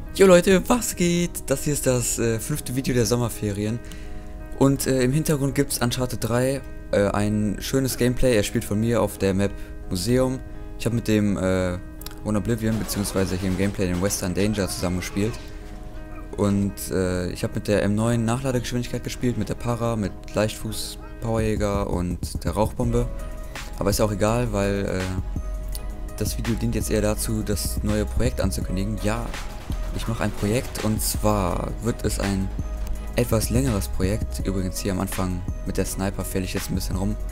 Jo Leute, was geht? Das hier ist das 5. Video der Sommerferien. Und im Hintergrund gibt es Uncharted 3 ein schönes Gameplay. Er spielt von mir auf der Map Museum. Ich habe mit dem One Oblivion bzw. hier im Gameplay den Western Danger zusammengespielt. Und ich habe mit der M9 Nachladegeschwindigkeit gespielt, mit der Para, mit Leichtfuß, Powerjäger und der Rauchbombe. Aber ist auch egal, weil das Video dient jetzt eher dazu, das neue Projekt anzukündigen. Ja, ich mache ein Projekt, und zwar wird es ein etwas längeres Projekt. Übrigens hier am Anfang mit der Sniper fälle ich jetzt ein bisschen rum.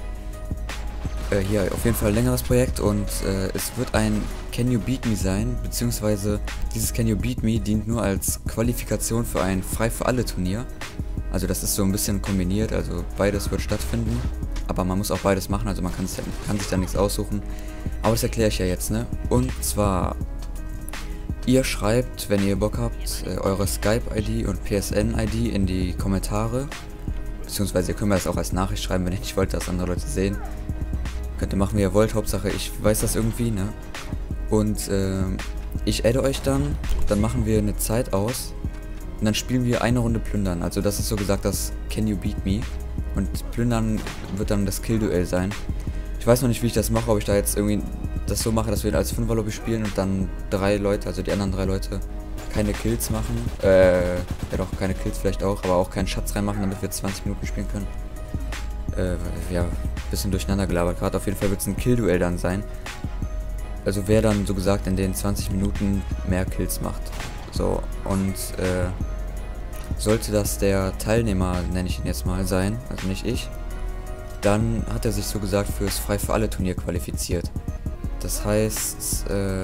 Hier auf jeden Fall ein längeres Projekt, und es wird ein Can You Beat Me sein, beziehungsweise dieses Can You Beat Me dient nur als Qualifikation für ein Frei-für-alle-Turnier. Also das ist so ein bisschen kombiniert, also beides wird stattfinden, aber man muss auch beides machen, also man kann sich da nichts aussuchen. Aber das erkläre ich ja jetzt, ne? Und zwar, ihr schreibt, wenn ihr Bock habt, eure Skype-ID und PSN-ID in die Kommentare, beziehungsweise ihr könnt mir das auch als Nachricht schreiben, wenn ihr nicht wollt, dass andere Leute sehen. Könnt ihr machen, wie ihr wollt, Hauptsache ich weiß das irgendwie, ne? Und ich adde euch dann machen wir eine Zeit aus und dann spielen wir eine Runde Plündern. Also das ist so gesagt das Can You Beat Me, und Plündern wird dann das Kill-Duell sein. Ich weiß noch nicht, wie ich das mache, ob ich da jetzt irgendwie das so mache, dass wir als 5er-Lobby spielen und dann 3 Leute, also die anderen 3 Leute, keine Kills machen. Ja doch, keine Kills vielleicht auch, aber auch keinen Schatz reinmachen, damit wir 20 Minuten spielen können. Ja, bisschen durcheinander gelabert gerade. Auf jeden Fall wird es ein Kill-Duell dann sein. Also wer dann so gesagt in den 20 Minuten mehr Kills macht. So, und sollte das der Teilnehmer, nenne ich ihn jetzt mal, sein, also nicht ich, dann hat er sich so gesagt fürs Frei-für-alle-Turnier qualifiziert. Das heißt,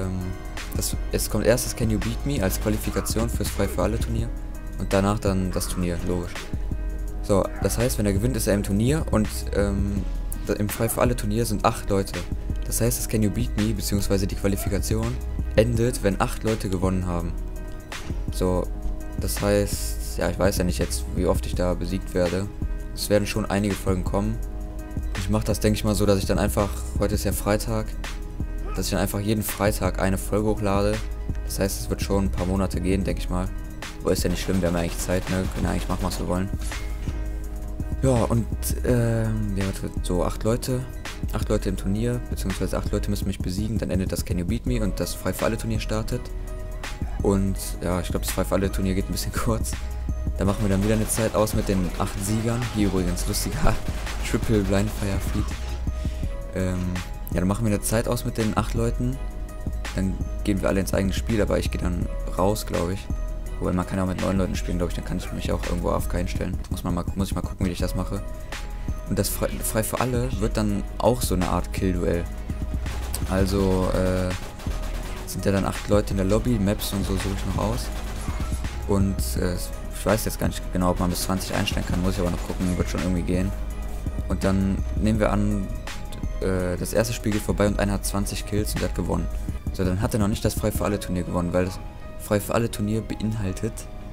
es kommt erst das Can You Beat Me als Qualifikation fürs Frei-für-alle-Turnier und danach dann das Turnier, logisch. So, das heißt, wenn er gewinnt, ist er im Turnier, und im Frei-für-alle-Turnier sind 8 Leute. Das heißt, das Can You Beat Me, beziehungsweise die Qualifikation, endet, wenn 8 Leute gewonnen haben. So, das heißt, ja, ich weiß ja nicht jetzt, wie oft ich da besiegt werde. Es werden schon einige Folgen kommen. Ich mache das, denke ich mal, so, dass ich dann einfach, heute ist ja Freitag, dass ich dann einfach jeden Freitag eine Folge hochlade. Das heißt, es wird schon ein paar Monate gehen, denke ich mal. Aber ist ja nicht schlimm, wir haben ja eigentlich Zeit, ne? Können ja eigentlich machen, was wir wollen. Ja, und ja, so 8 Leute im Turnier, beziehungsweise 8 Leute müssen mich besiegen, dann endet das Can You Beat Me und das Frei-für-alle-Turnier startet. Und ja, ich glaube, das Frei-für-alle-Turnier geht ein bisschen kurz. Da machen wir dann wieder eine Zeit aus mit den 8 Siegern. Hier übrigens, lustiger Triple Blind Fire Feed. Ja, dann machen wir eine Zeit aus mit den 8 Leuten. Dann gehen wir alle ins eigene Spiel, aber ich gehe dann raus, glaube ich. Wobei man kann ja auch mit 9 Leuten spielen, glaube ich, dann kann ich mich auch irgendwo AFK hinstellen. Muss ich mal gucken, wie ich das mache. Und das Frei für alle wird dann auch so eine Art Kill-Duell. Also, sind ja dann 8 Leute in der Lobby, Maps und so suche ich noch aus. Und ich weiß jetzt gar nicht genau, ob man bis 20 einstellen kann, muss ich aber noch gucken, wird schon irgendwie gehen. Und dann nehmen wir an, das erste Spiel geht vorbei und einer hat 20 Kills und der hat gewonnen. So, dann hat er noch nicht das Frei-für-alle-Turnier gewonnen, weil das Frei-für-alle-Turnier beinhaltet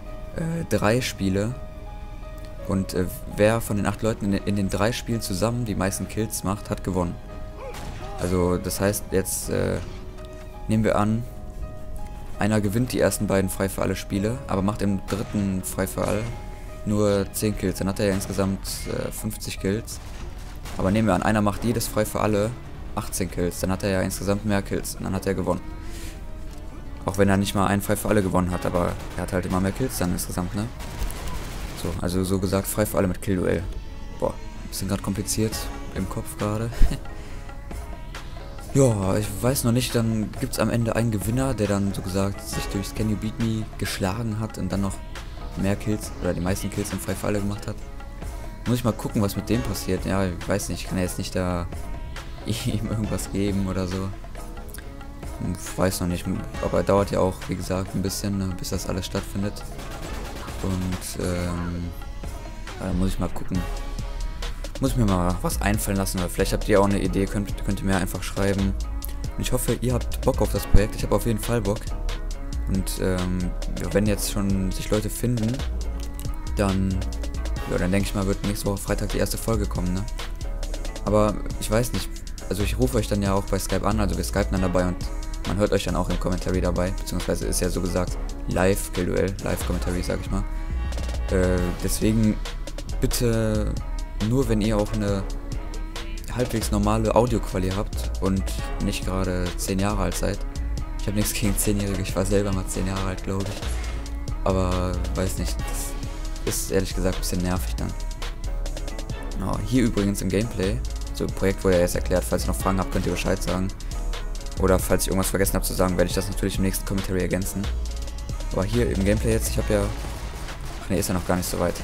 3 Spiele. Und wer von den 8 Leuten in den 3 Spielen zusammen die meisten Kills macht, hat gewonnen. Also das heißt, jetzt nehmen wir an, einer gewinnt die ersten beiden Frei-für-alle Spiele, aber macht im dritten Frei-für-all nur 10 Kills. Dann hat er ja insgesamt 50 Kills. Aber nehmen wir an, einer macht jedes Frei-für-alle 18 Kills. Dann hat er ja insgesamt mehr Kills und dann hat er gewonnen. Auch wenn er nicht mal einen Frei-für-alle gewonnen hat, aber er hat halt immer mehr Kills dann insgesamt, ne? So, also so gesagt, Frei-für-alle mit Kill-Duell. Boah, bisschen gerade kompliziert im Kopf gerade. Ja, ich weiß noch nicht, dann gibt es am Ende einen Gewinner, der dann so gesagt sich durchs Can You Beat Me geschlagen hat und dann noch mehr Kills oder die meisten Kills im Frei-für-alle gemacht hat. Muss ich mal gucken, was mit dem passiert. Ja, ich weiß nicht, ich kann ja jetzt nicht da ihm irgendwas geben oder so. Ich weiß noch nicht, aber dauert ja auch, wie gesagt, ein bisschen, bis das alles stattfindet. Und da muss ich mal gucken. Muss mir mal was einfallen lassen, oder vielleicht habt ihr auch eine Idee, könnt ihr mir einfach schreiben. Und ich hoffe, ihr habt Bock auf das Projekt. Ich habe auf jeden Fall Bock. Und wenn jetzt schon sich Leute finden, dann, ja, dann denke ich mal, wird nächste Woche Freitag die erste Folge kommen, ne? Aber ich weiß nicht, also ich rufe euch dann ja auch bei Skype an, also wir skypen dann dabei und man hört euch dann auch im Kommentar dabei, beziehungsweise ist ja so gesagt Live-Duell, Live-Commentary, sag ich mal. Deswegen bitte nur, wenn ihr auch eine halbwegs normale Audioqualität habt und nicht gerade 10 Jahre alt seid. Ich habe nichts gegen 10-Jährige, ich war selber mal 10 Jahre alt, glaube ich. Aber weiß nicht, das ist ehrlich gesagt ein bisschen nervig dann. Ja, hier übrigens im Gameplay, so im Projekt wurde ja jetzt erklärt, falls ihr noch Fragen habt, könnt ihr Bescheid sagen. Oder falls ich irgendwas vergessen habe zu sagen, werde ich das natürlich im nächsten Commentary ergänzen. Aber hier im Gameplay jetzt, ich habe ja... Ach ne, ist ja noch gar nicht so weit.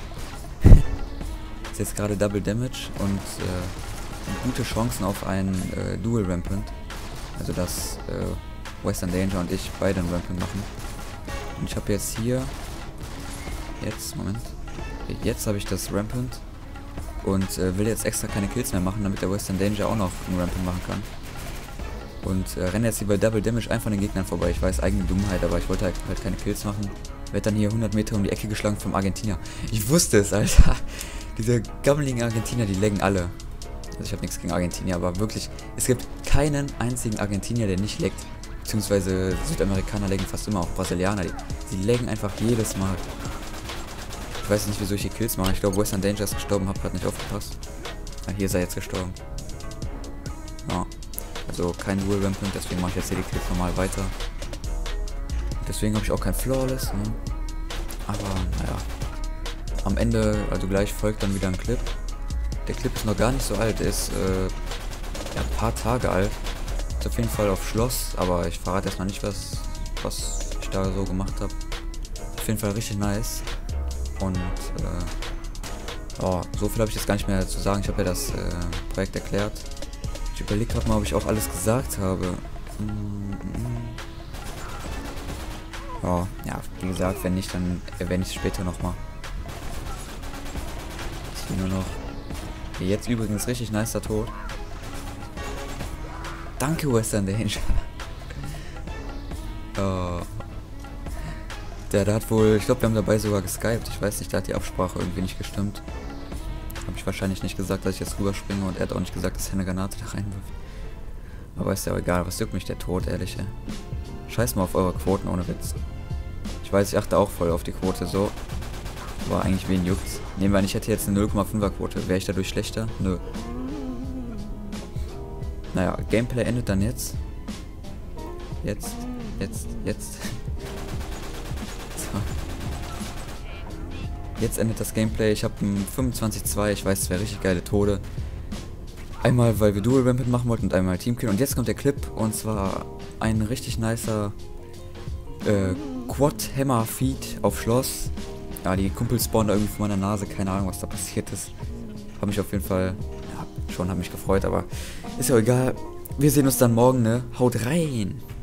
Ist jetzt gerade Double Damage und gute Chancen auf einen Dual Rampant. Also dass Western Danger und ich beide einen Rampant machen. Und ich habe jetzt hier... Moment. Jetzt habe ich das Rampant. Und will jetzt extra keine Kills mehr machen, damit der Western Danger auch noch einen Rampant machen kann. Und renne jetzt hier bei Double Damage einfach an den Gegnern vorbei. Ich weiß, eigene Dummheit, aber ich wollte halt keine Kills machen. Werd dann hier 100 Meter um die Ecke geschlagen vom Argentinier. Ich wusste es, Alter. Diese gammeligen Argentinier, die laggen alle. Also ich habe nichts gegen Argentinier, aber wirklich, es gibt keinen einzigen Argentinier, der nicht laggt. Beziehungsweise Südamerikaner laggen fast immer, auch Brasilianer. Die laggen einfach jedes Mal. Ich weiß nicht, wieso ich hier Kills mache. Ich glaube, Western Danger ist gestorben, hab grad nicht aufgepasst. Ah, hier ist er jetzt gestorben. Ja. Also kein Dual Rampant, deswegen mache ich jetzt hier die Kills normal weiter. Deswegen habe ich auch kein Flawless, ne? Aber naja. Am Ende, also gleich folgt dann wieder ein Clip. Der Clip ist noch gar nicht so alt, der ist ja, ein paar Tage alt. Ist auf jeden Fall auf Schloss, aber ich verrate erstmal nicht, was ich da so gemacht habe. Auf jeden Fall richtig nice. Und oh, so viel habe ich jetzt gar nicht mehr zu sagen. Ich habe ja das Projekt erklärt. Ich überlege gerade mal, ob ich auch alles gesagt habe. Oh, ja, wie gesagt, wenn nicht, dann erwähne ich es später nochmal. Nur noch. Jetzt übrigens richtig nicer Tod. Danke, Western Danger. Oh. Der hat wohl, ich glaube, wir haben dabei sogar geskypt. Ich weiß nicht, da hat die Absprache irgendwie nicht gestimmt. Habe ich wahrscheinlich nicht gesagt, dass ich jetzt rüberspringe, und er hat auch nicht gesagt, dass er eine Granate da reinwirft. Aber ist ja auch egal, was juckt mich der Tod, ehrlich, ey. Scheiß mal auf eure Quoten, ohne Witz. Ich weiß, ich achte auch voll auf die Quote so. Aber eigentlich wen juckt's? Nehmen wir an, ich hätte jetzt eine 0,5er Quote. Wäre ich dadurch schlechter? Nö. Naja, Gameplay endet dann jetzt. Jetzt. So. Jetzt endet das Gameplay. Ich habe ein 25-2. Ich weiß, es wäre richtig geile Tode. Einmal, weil wir Dual Rampant machen wollten und einmal Teamkill. Und jetzt kommt der Clip. Und zwar ein richtig nicer Quad Hammer Feed auf Schloss. Ja, die Kumpel spawnen da irgendwie vor meiner Nase. Keine Ahnung, was da passiert ist. Hab mich auf jeden Fall, ja, schon hab mich gefreut, aber ist ja egal. Wir sehen uns dann morgen, ne? Haut rein!